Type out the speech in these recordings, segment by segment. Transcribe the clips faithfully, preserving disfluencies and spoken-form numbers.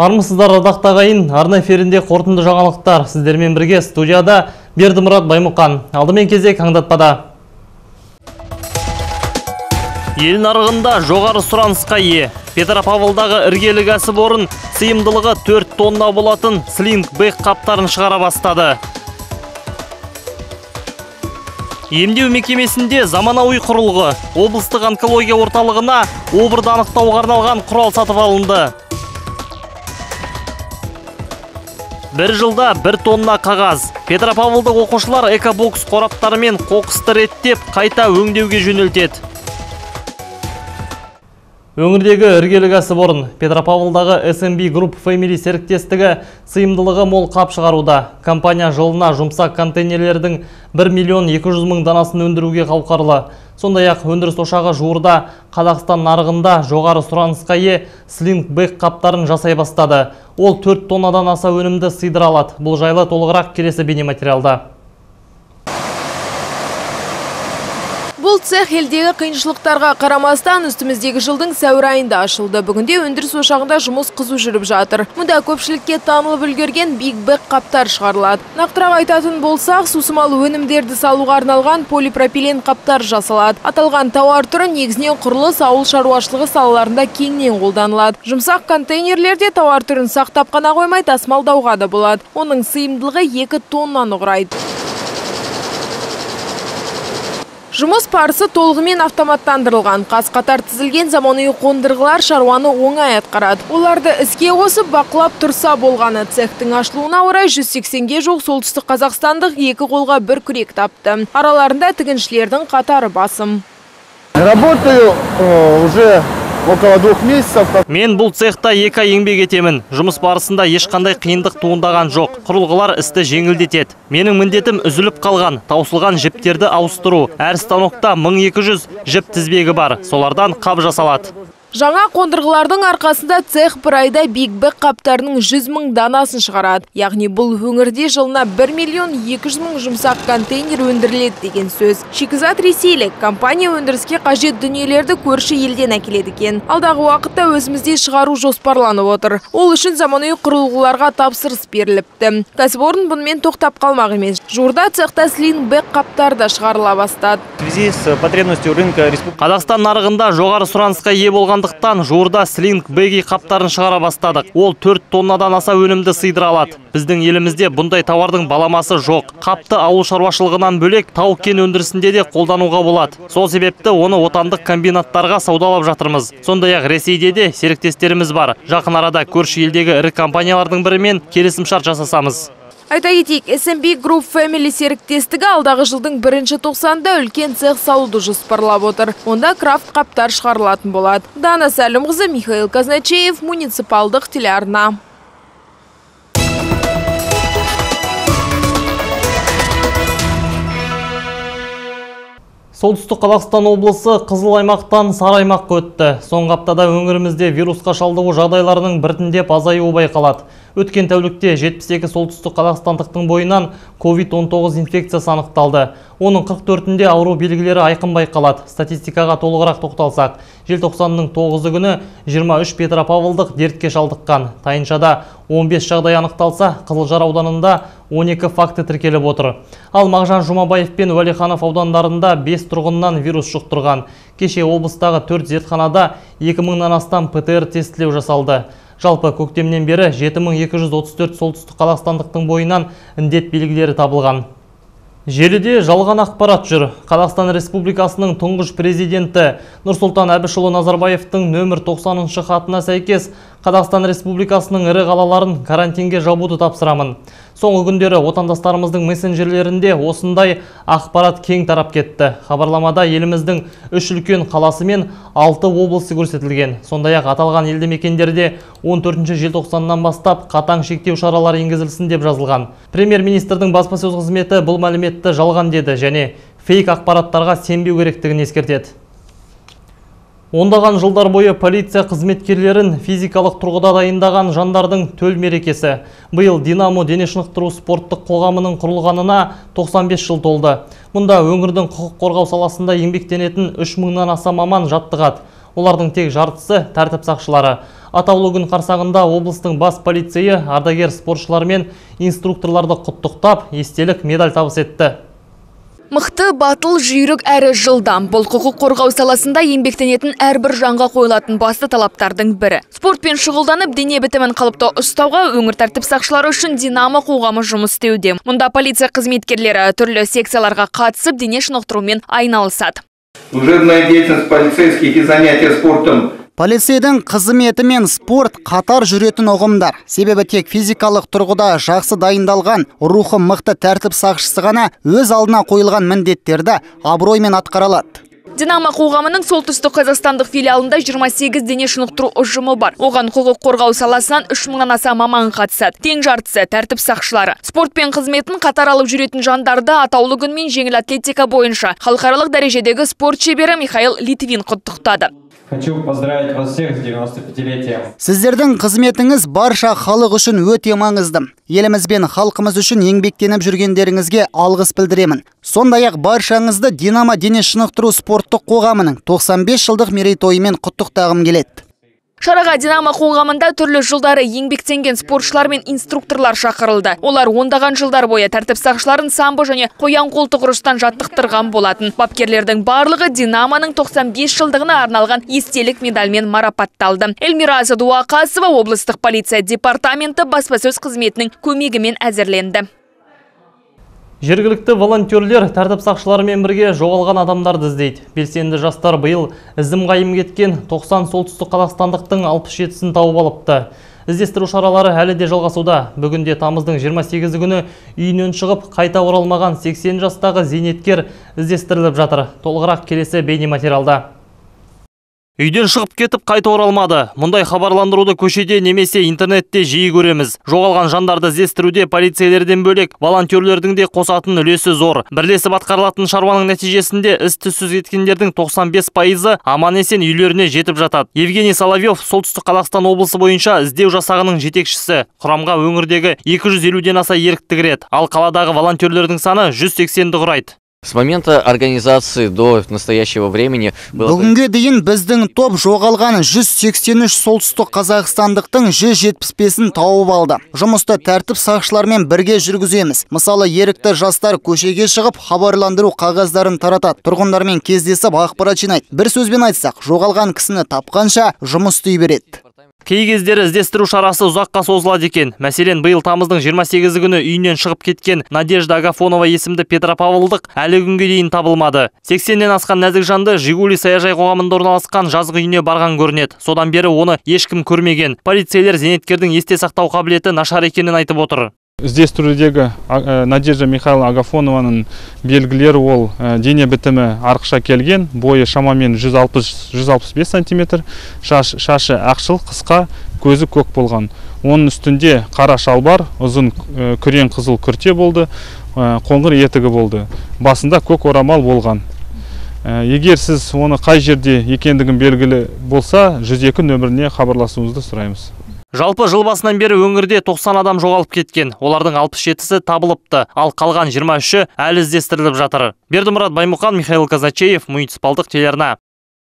Армысыздар ардақтағайын, арна эфирінде қорытынды жаңалықтар. Сіздермен бірге студияда Бердімұрат Баймұқан. Алдымен кезек аңдатпада. Ел нарығында жоғары сұранысқа ие. Петропавлдағы іргелі кәсіпорын сыйымдылығы төрт тонна болатын слинг-бэг қаптарын шығара бастады. Емдеу мекемесінде заманауи құрылғы, облыстық онкология орталығына обырды анықтауға арналған құрал сатып алынды. Бір жылда бір тонна қағаз. Петропавлдық оқушылар экобокс қораптарымен қоқысты реттеп, қайта өңдеуге жөнелтеді. Өңірдегі іргелі кәсіпорын Петропавлдағы эс эм би Group Family серіктестігі сыйымдылығы мол қап шығаруда. Компания жылына жұмсақ контейнерлердің бір миллион екі жүз мың данасын өндіруге қауқарлы. Сондай-ақ өндіріс ошағы жуырда Қазақстан нарығында жоғары сұранысқа ие слинг-бэг қаптарын жасай бастады. Ол төрт тоннадан аса өнімді сыйдыра алады. Бұл жайлы толығырақ келесі бейнематериалда. Бұл цех елдегі қиыншылықтарға қарамастан үстіміздегі жылдың сәуір айында ашылды. Бүгінде өндіріс ошағында жұмыс қызу жүріп жатыр. Мұнда көпшілікке танылып үлгерген биг-бэг қаптар шығарылады. Нақтырақ айтатын болсақ, сусымалы өнімдерді салуға арналған полипропилен қаптар жасалады. Аталған тауар түрі негізінен құрылыс, ауыл шаруашылығы салаларында кеңінен қолданылады. Жұмсақ контейнерлерде тауар түрін сақтап қана қоймай, тасымалдауға да болады. Оның сыйымдылығы екі тоннаны құрайды. Жұмыс парсы толығымен автоматтандырылған. Қаз-қатар тізілген заманауи қондырғылар шаруаны оңай атқарады. Оларды іске қосып бақылап тұрса болғаны. Цехтің ашылуына орай жүз сексенге жоқ солтүстік қазақстандық екі қолға бір күрек тапты. Араларында тігіншілердің қатары басым. Работаю уже около двух месяцев. Мен бұл цехта екі ай еңбек етемін. Жұмыс барысында ешқандай қиындық туындаған жоқ. Құрылғылар істі жеңілдетеді. Менің міндетім үзіліп қалған, таусылған жіптерді ауыстыру. Әр станокта мың екі жүз жіп тізбегі бар. Солардан қап жасалады. Жаңа қондырғылардың арқасында цех бір айда биг-бэг қаптарының жүз мың данасын шығарады. Яғни бұл өңірде жылына бір миллион екі жүз мың жұмсақ контейнер өндіріледі деген сөз. Шикізат ресейлік. Компания өндіріске қажет дүниелерді көрші елден әкеледі екен. Алдағы уақытта өзімізде шығару жоспарланып отыр. Ол үшін заманауи құрылғыларға тапсырыс беріліпті. Кәсіпорын бұнымен тоқтап қалмақ емес. Жуырда цехта слинг-бэг қаптар да шығарыла бастады. В связи с потребностью рынка Қазақстан нарығында жоғары сұранысқа ие болған жуырда слинг-бэг қаптарын шығара бастадық. Ол төрт тоннадан аса өнімді сыйдыра алады. Біздің елімізде бұндай тауардың баламасы жоқ. Қапты ауыл шаруашылығынан бөлек тау-кен өндірісінде де қолдануға болады. Сол себепті оны отандық комбинаттарға саудалап жатырмыз. Сондай-ақ Ресейде де серіктестеріміз бар. Жақын арада көрші елдегі ірі компаниялардың бірімен келісімшарт жасасамыз. Айта кетейік, эс эм би Group Family серіктестігі алдағы жылдың бірінші тоқсанында үлкен цех салуды жоспарлап отыр. Онда крафт қаптар шығарылатын болады. Дана Сәлімқызы, Михаил Казначеев, муниципалдық телеарна. Солтүстік Қазақстан облысы қызыл аймақтан сары аймаққа өтті. Соңғы аптада өңірімізде вирусқа шалдығу жағдайларының біртіндеп азаюы байқалады. Өткен тәулікте жетпіс екі солтүстік қазақстандықтың бойынан ковид он тоғыз инфекциясы анықталды. Оның қырық төртінде ауру белгілері айқын байқалады. Статистикаға толығырақ тоқталсақ, желтоқсанның тоғызы күні жиырма үш петропавлдық дертке шалдыққан. Тайыншада он бес жағдай анықталса, Қызылжар ауданында он екі факті тіркеліп отыр. Ал Мағжан Жұмабаев пен Уәлиханов аудандарында бес тұрғыннан вирус жұқтырған. Кеше облыстағы төрт зертханада екі мыңнан астам пэ тэ эр тестілеу жасалды. Жалпы көктемнен бері жеті мың екі жүз отыз төрт солтүстік қазақстандықтың бойынан індет белгілері табылған. Желіде жалған ақпарат жүр. Қазақстан Республикасының тұңғыш президенті Нұрсұлтан Әбішұлы Назарбаевтың нөмір тоқсаныншы хатына сәйкес Қазақстан Республикасының ірі қалаларын карантинге жабуды тапсырамын. Соңғы күндері отандастарымыздың мессенджерлерінде осындай ақпарат кең тарап кетті. Хабарламада еліміздің үш үлкен қаласы мен алты облысы көрсетілген. Сондай-ақ аталған елді мекендерде он төртінші желтоқсаннан бастап қатаң шектеу шаралары енгізілсін деп жазылған. Премьер-министрдің баспасөз қызметі бұл мәліметті жалған деді және фейк ақпараттарға сенбеу керектігін ескертеді. Ондаған жылдар бойы полиция қызметкерлерін физикалық тұрғыда дайындаған жандардың төл мерекесі. Биыл Динамо дене шынықтыру спорттық қоғамының құрылғанына тоқсан бес жыл толды. Мұнда өңірдің құқық қорғау саласында еңбектенетін үш мыңнан аса маман жаттығады. Олардың тек жартысы тәртіп сақшылары. Атаулы күн қарсаңында облыстың бас полицейі ардагер спортшылар мен инструкторларды құттықтап, естелік медаль табыс етті. Мықты, батыл, жүйрік әрі жылдам. Бұл құқық қорғау саласында еңбектенетін әрбір жанға қойылатын басты талаптардың бірі. Спортпен шұғылданып, дене бітімін қалыпта ұстауға өңір тәртіп сақшылары үшін Динамо қоғамы жұмыс істеуде. Мұнда полиция қызметкерлері түрлі секцияларға қатысып, дене шынықтырумен айналысады. Служебная деятельность полицейских и занятия спортом. Полицейдің қызметі мен спорт қатар жүретін ұғымдар. Себебі тек физикалық тұрғыда жақсы дайындалған, рухы мықты тәртіп сақшысы ғана өз алдына қойылған міндеттерді абыроймен атқара алады. Динамо қоғамының солтүстік қазақстандық филиалында жиырма сегіз дене шынықтыру ұжымы бар. Оған құқық қорғау саласынан үш мыңнан аса маман қатысады. Тең жартысы тәртіп сақшылары. Спортпен қызметін қатар алып жүретін жандарды атаулы күнмен жеңіл атлетика бойынша халықаралық дәрежедегі спорт шебері Михаил Литвин құттықтады. Хочу поздравить вас всех с девяносто пятилетием. Сіздердің қызметіңіз барша халық үшін өте маңызды. Еліміз бен халқымыз үшін еңбектеніп жүргендеріңізге алғыс білдіремін. Сондай-ақ баршаңызды Динамо дене шынықтыру спорттық қоғамының тоқсан бес жылдық мерейтойымен құттықтағым келеді. Шараға Динамо қоғамында түрлі жылдары еңбектенген спортшылар мен инструкторлар шақырылды. Олар ондаған жылдар бойы тәртіп сақшыларын самбо және қоян қолтық ұрыстан жаттықтырған болатын. Бапкерлердің барлығы Динамоның тоқсан бес жылдығына арналған естелік медальмен марапатталды. Эльмира Садуақасова облыстық полиция департаменті баспасөз қызметінің көмегімен әзірленді. Жергілікті волонтерлер тәртіп сақшыларымен бірге жоғалған адамдарды іздейді. Белсенді жастар биыл ізім қайым кеткен тоқсан солтүстік қазақстандықтың алпыс жетісін тауып алыпты. Іздестіру шаралары әлі де жалғасуда. Бүгінде тамыздың жиырма сегізі күні үйінен шығып, қайта оралмаған сексен жастағы зейнеткер іздестіріліп жатыр. Толығырақ келесі бейнематериалда. Үйден шығып кетіп қайта оралмады. Мұндай хабарландыруды көшеде немесе интернетте жиі көреміз. Жоғалған жандарды іздестіруде полицейлерден бөлек волонтерлердің де қосатын үлесі зор. Бірлесіп атқарылатын шаруаның нәтижесінде із-түзсіз кеткендердің тоқсан бес пайызы аман-есен үйлеріне жетіп жатады. Евгений Соловьев солтүстік Қазақстан облысы бойынша іздеу жасағының жетекшісі. Құрамға өңірдегі екі жүз елуден аса ерікті кіреді. Ал қаладағы волонтерлердің саны жүз сексенді құрайды. С момента организации до настоящего времени Бүгінге дейін біздің топ жоғалған жүз сексен үш солтүстік қазақстандықтың жүз жетпіс бесін тауып алды. Жұмысты тәртіп сақшылармен бірге жүргіземіз. Мысалы, ерікті жастар көшеге шығып, хабарландыру қағаздарын таратады. Тұрғындармен кездесіп ақпарат жинайды. Бір сөзбен айтсақ, жоғалған кісіні тапқанша жұмыс істей береді. Кей кездері іздестіру шарасы ұзаққа созылады екен. Мәселен, биыл тамыздың жиырма сегізі күні үйінен шығып кеткен Надежда Агафонова есімді Петропавлдық әлі күнге дейін табылмады. сексеннен асқан нәзік жанды Жигули саяжай қоғамында орналасқан жазғы үйіне барған көрінеді. Содан бері оны ешкім көрмеген. Полицейлер зейнеткердің есте сақтау қабілеті нашар екенін айтып отыр. Іздестірудегі Надежда Михайловна Агафонованың белгілері ол дене бітімі арықша келген, бойы шамамен жүз алпыс жүз алпыс бес сантиметр, шаш, шашы ақшыл, қысқа, көзі көк болған. Оның үстінде қара шалбар, ұзын күрең қызыл күрте болды, қоңыр етігі болды. Басында көк орамал болған. Егер сіз оны қай жерде екендігін белгілі болса, жүз екі нөміріне хабарласуыңызды сұраймыз. Жалпы жыл басынан бері өңірде тоқсан адам жоғалып кеткен. Олардың алпыс жетісі табылыпты, ал қалған жиырма үші әлі іздестіріліп жатыр. Бердімұрат Баймұқан, Михаил Казачеев, муниципалдық телеарна.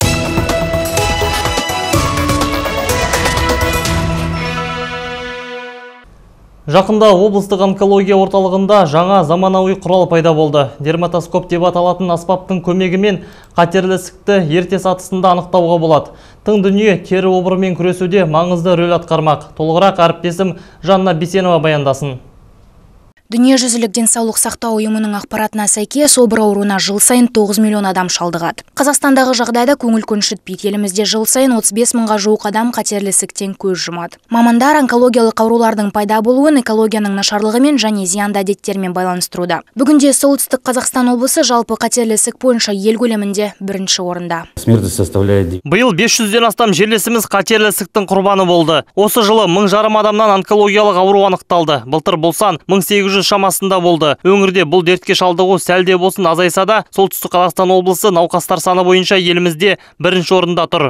Жақында облыстық онкология орталығында жаңа заманауи құрал пайда болды. Дерматоскоп деп аталатын аспаптың көмегімен қатерлі ісікті ерте сатысында анықтауға болады. Тың дүние тері обырымен күресуде маңызды рөл атқармақ. Толығырақ әріптесім Жанна Бисенова баяндасын. Дүниежүзілік денсаулық сақтау ұйымының ақпаратына сәйкес обыр ауруына жыл сайын тоғыз миллион адам шалдығады. Қазақстандағы жағдайда көңіл көншітпейді. Елімізде жыл сайын отыз бес мыңға жуық адам қатерлі ісіктен көз жұмады. Мамандар онкологиялық аурулардың пайда болуын экологияның нашарлығымен және зиянды әдеттермен байланыстыруда. Бүгінде солтүстік Қазақстан облысы жалпы қатерлі ісік бойынша ел көлемінде бірінші орында. Биыл бес жүзден астам жерлесіміз қатерлі ісіктің құрбаны болды. Осы жылы мың жарым адамнан онкологиялық ауру анықталды. Былтыр болсан мың сегіз жүз шамасында болды. Өңірде бұл дертке шалдығу сәлде болсын азайса да, солтүстік Қазақстан облысы науқастар саны бойынша елімізде бірінші орында тұр.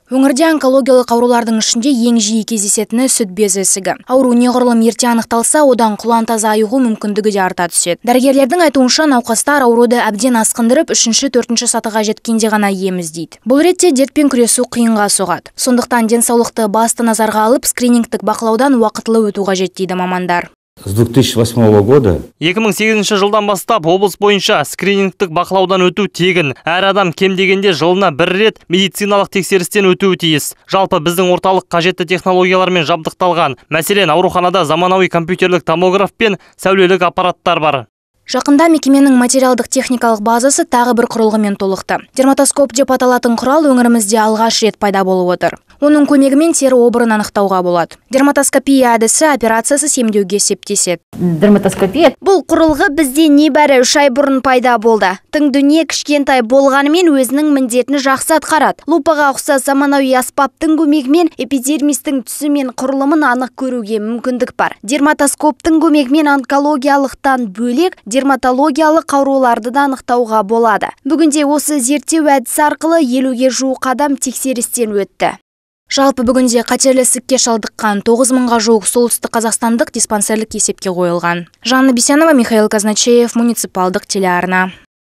Өңірде онкологиялық аурулардың ішінде ең жиі кездесетіні сүт безі ісігі. Ауру неғұрлым ерте анықталса, одан құлан таза айығу мүмкіндігі де арта түседі. Дәрігерлердің айтуынша науқастар ауруды әбден асқындырып, үшінші төртінші сатыға жеткенде ғана ем іздейді. Бұл ретте дертпен күресу қиынға соғады. Сондықтан денсаулықты басты назарға алып, скринингтік бақылаудан уақытылы өту қажет дейді мамандар. С две тысячи восьмого года екі мың сегізінші жылдан бастап облыс бойынша скринингтік бақылаудан өту тегін. Әр адам кем дегенде жылына бір рет медициналық тексерістен өтуі тиіс. Жалпы біздің орталық қажетті технологиялармен жабдықталған. Мәселен, ауруханада заманауи компьютерлік томограф пен сәулелік аппараттар бар. Жақында мекеменің материалдық техникалық базасы тағы бір құрылғымен толықты. Дерматоскоп деп аталатын құрал өңірімізде алғаш рет пайда болып отыр. Оның көмегімен тері обырын анықтауға болады. Дерматоскопия әдісі операциясы емдеуге септеседі. Дерматоскопия бұл құрылғы бізде небәрі үш ай бұрын пайда болды. Тың дүние кішкентай болғанымен өзінің міндетін жақсы атқарады. Лупаға ұқсас заманауи аспаптың көмегімен эпидермистің түсі мен құрылымын анық көруге мүмкіндік бар. Дерматоскоптың көмегімен онкологиялықтан бөлек дерматологиялық ауруларды да анықтауға болады. Бүгінде осы зерттеу әдісі арқылы елуге жуық адам тексерістен өтті. Жалпы бүгінде қатерлі ісікке шалдыққан тоғыз мыңға жуық солтүстік қазақстандық диспансерлік есепке қойылған. Жанна Бисянова, Михаил Казначеев, муниципалдық телеарна.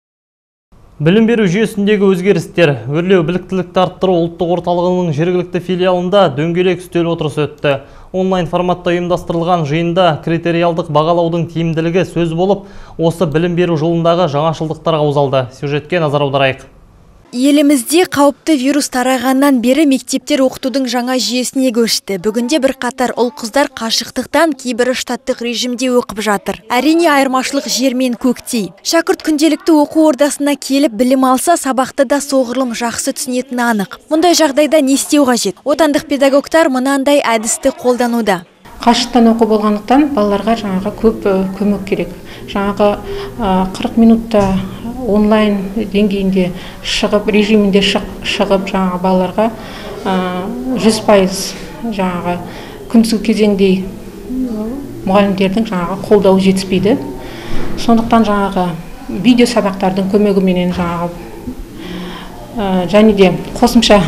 Білім беру жүйесіндегі өзгерістер, өрлеу біліктілікті арттыру ұлттық орталығының жергілікті филиалында дөңгелек үстел отырысы өтті. Онлайн форматта ұйымдастырылған жиында критериалдық бағалаудың тиімділігі сөз болып, осы білім беру жылындағы жаңашылдықтарға ұзалды. Сюжетке назар аударайық. Елімізде қауіпті вирус тарағаннан бері мектептер оқытудың жаңа жүйесіне көшті. Бүгінде бір қатар ұл-қыздар қашықтықтан, кейбірі штаттық режимде оқып жатыр. Әрине айырмашылық жер мен көктей. Шәкірт күнделікті оқу ордасына келіп білім алса, сабақты да соғырлым жақсы түсінетіні анық. Мұндай жағдайда не істеу қажет? Отандық педагогтар мынандай әдісті қолдануда. Қашықтан оқу болғандықтан балаларға жаңағы көп көмек керек. Жаңағы қырық минутта онлайн деңгейінде шығып, режимінде шығып, жаңағы балаларға жүз пайыз жаңағы күндізгі кезеңдей мұғалімдердің жаңағы қолдауы жетіспейді. Сондықтан жаңағы видео сабақтардың көмегіменен жаңағы және де қосымша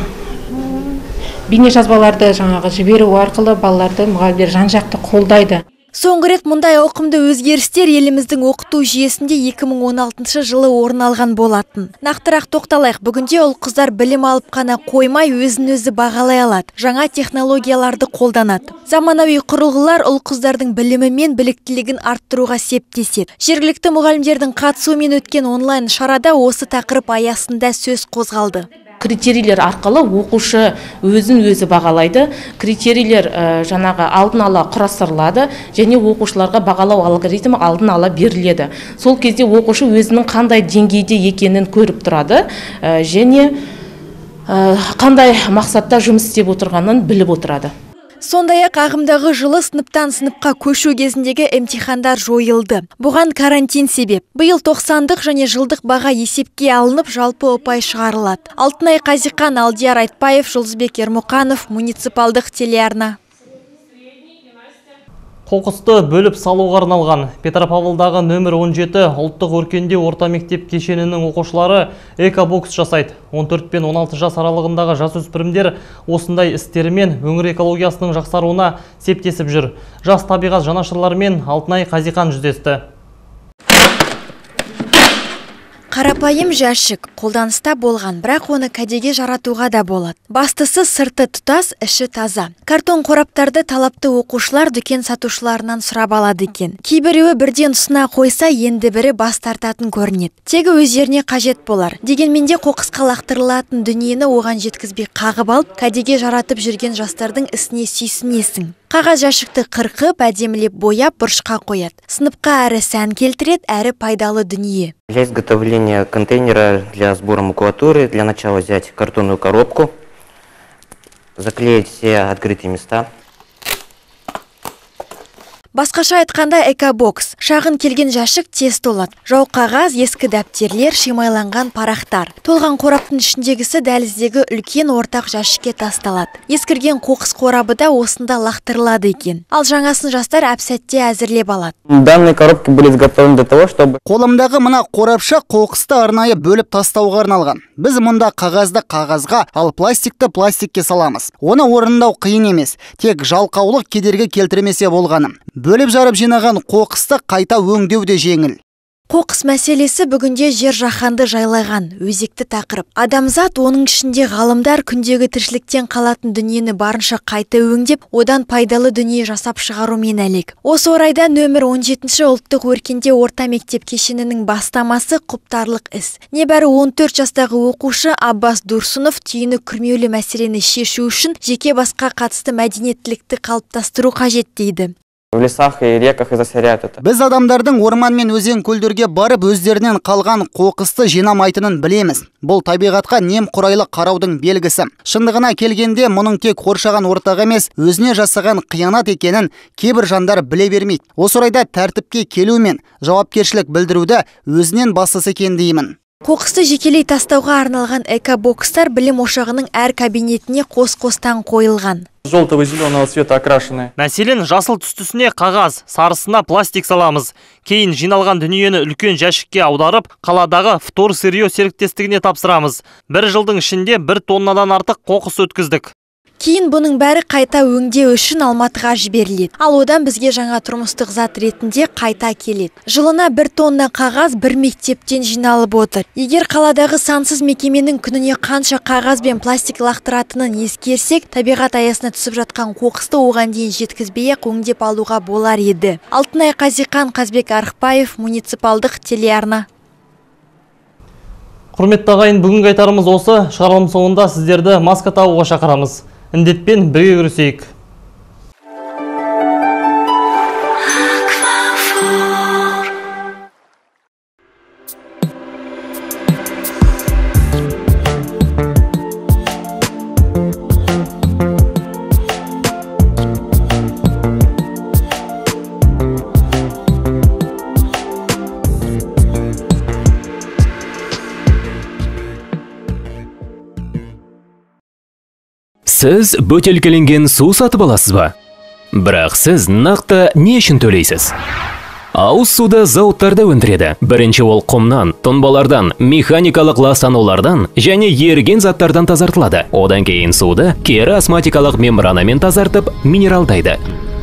бейне жазбаларды жаңағы жіберу арқылы балаларды мұғалімдер жан-жақты қолдайды. Соңғы рет мұндай ауқымды өзгерістер еліміздің оқыту жүйесінде екі мың он алтыншы жылы орын алған болатын. Нақтырақ тоқталайық, бүгінде ұл-қыздар білім алып қана қоймай, өзін-өзі бағалай алады. Жаңа технологияларды қолданады. Заманауи құрылғылар ұл-қыздардың білімі мен біліктілігін арттыруға септеседі. Жергілікті мұғалімдердің қатысуымен өткен онлайн шарада осы тақырып аясында сөз қозғалды. Критерийлер арқылы оқушы өзін өзі бағалайды. Критерийлер жаңағы алдын ала құрастырылады және оқушыларға бағалау алгоритмі алдын ала беріледі. Сол кезде оқушы өзінің қандай деңгейде екенін көріп тұрады және қандай мақсатта жұмыс істеп отырғанын біліп отырады. Сондай-ақ ағымдағы жылы сыныптан сыныпқа көшу кезіндегі емтихандар жойылды. Бұған карантин себеп. Биыл тоқсандық және жылдық баға есепке алынып, жалпы ұпай шығарылады. Алтынай Қазиқан, Алдияр Айтбаев, Жұлдызбек Ермұқанов, муниципалдық телеарна. Қоқысты бөліп салуға арналған Петропавлдағы нөмір он жеті ұлттық өркендеу орта мектеп кешенінің оқушылары экобокс жасайды. он төрт пен он алты жас аралығындағы жасөспірімдер осындай істерімен өңір экологиясының жақсаруына септесіп жүр. Жас табиғат жанашырларымен Алтынай Қазиқан жүздесті. Қарапайым жәшік қолданыста болған, бірақ оны кәдеге жаратуға да болады. Бастысы сырты тұтас, іші таза. Картон қораптарды талапты оқушылар дүкен сатушыларынан сұрап алады екен. Кейбіреуі бірден ұсына қойса, енді бірі бас тартатын көрінеді. Тегі өздеріне қажет болар. Дегенменде қоқысқа лақтырылатын дүниені оған жеткізбей қағып алып, кәдеге жаратып жүрген жастардың ісіне сүйсінесің. Қағаз жәшікті қырқып, әдемілеп бояп, бұрышқа қояды. Сыныпқа әрі сән келтіреді, әрі пайдалы дүние. Для изготовления контейнера для сбора макулатуры для начала взять картонную коробку, заклеить все открытые места. Басқаша айтқанда экобокс. Шағын келген жәшік тез толады. Жау қағаз, ескі дәптерлер, шимайланған парақтар. Толған қораптың ішіндегісі дәліздегі үлкен ортақ жәшікке тасталады. Ескірген қоқыс қорабы да осында лақтырылады екен. Ал жаңасын жастар әп-сәтте әзірлеп алады. Данные коробки были изготовлены для того, чтобы... Қолымдағы мына қорапша қоқысты арнайы бөліп тастауға арналған. Біз мұнда қағазды қағазға, ал пластикті пластикке саламыз. Оны орындау қиын емес, тек жалқаулық кедергі келтірмесе болғаны. Бөліп жарып жинаған қоқысты қайта өңдеу де жеңіл. Қоқыс мәселесі бүгінде жер жаһанды жайлаған, өзекті тақырып. Адамзат, оның ішінде ғалымдар күндегі тіршіліктен қалатын дүниені барынша қайта өңдеп, одан пайдалы дүние жасап шығарумен әлек. Осы орайда нөмір он жетінші ұлттық өркендеу орта мектеп кешенінің бастамасы құптарлық іс. Небәрі он төрт жастағы оқушы Аббас Дурсунов түйіні күрмеулі мәселені шешу үшін жеке басқа қатысты мәдениеттілікті қалыптастыру қажет дейді. В лесах и реках и засоряют это. Біз адамдардың орман мен өзен көлдерге барып өздерінен қалған қоқысты жинамайтынын білеміз. Бұл табиғатқа немқұрайлы қараудың белгісі. Шындығына келгенде мұның тек қоршаған ортаға емес, өзіне жасаған қиянат екенін кейбір жандар біле бермейді. Осы орайда тәртіпке келу мен жауапкершілік білдіруді өзінен бастысы екен деймін. Қоқысты жекелей тастауға арналған экобокстар білім ошағының әр кабинетіне қос-қостан қойылған. Желтого и зеленого цвета окрашены. Мәселен, жасыл түстісіне қағаз, сарысына пластик саламыз. Кейін жиналған дүниені үлкен жәшікке аударып, қаладағы Втор Сырье серіктестігіне тапсырамыз. Бір жылдың ішінде бір тоннадан артық қоқыс өткіздік. Кейін бұның бәрі қайта өңдеу үшін Алматыға жіберіледі. Ал одан бізге жаңа тұрмыстық зат ретінде қайта келеді. Жылына бір тонна қағаз бір мектептен жиналып отыр. Егер қаладағы сансыз мекеменің күніне қанша қағаз бен пластик лақтыратынын ескерсек, табиғат аясына түсіп жатқан қоқысты оған дейін жеткізбей-ақ өңдеп алуға болар еді. Алтынай Қазиқан, Қазбек Арықбаев, муниципалдық телеарна. Құрметті ағайын, бүгінгі айтарымыз осы. Шығарылым соңында сіздерді маска тағуға шақырамыз. Індетпен бірге күресейік. Сіз бөтелкеленген су сатып аласыз ба? Бірақ сіз нақты не үшін төлейсіз? Ауыз суды зауыттарда өндіреді. Бірінші ол құмнан, тұнбалардан, механикалық ластанулардан және еріген заттардан тазартылады. Одан кейін суды кері осмотикалық мембранамен тазартып, минералдайды.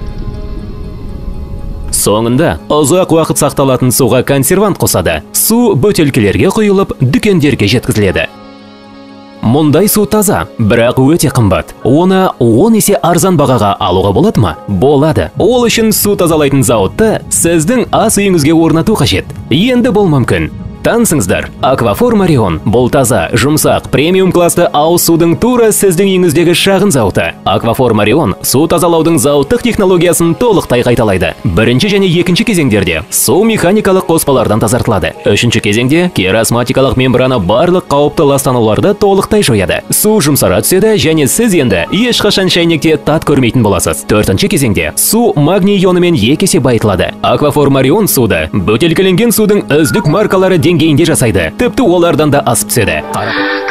Соңында ұзақ уақыт сақталатын суға консервант қосады. Су бөтелкелерге құйылып, дүкендерге жеткізіледі. Мұндай су таза, бірақ өте қымбат. Оны он есе арзан бағаға алуға болады ма? Болады. Ол үшін су тазалайтын зауытты сіздің ас үйіңізге орнату қажет. Енді бұл мүмкін. Танысыңыздар, Аквафор Марион бұл таза, жұмсақ, премиум класты ауыз судың тура сіздің үйіңіздегі шағын зауыты. Аквафор Марион су тазалаудың зауыттық технологиясын толықтай қайталайды. Бірінші және екінші кезеңдерде су механикалық қоспалардан тазартылады. Үшінші кезеңде керосматикалық мембрана барлық қауіпті ластануларды толықтай жояды. Су жұмсара түседі және сіз енді ешқашан шайнекте тат көрмейтін боласыз. Төртінші кезеңде су магний ионымен екі есе байытылады. Аквафор Марион суды бөтелкеленген судың үздік маркалары деңгейінде жасайды. Тіпті олардан да асып түседі.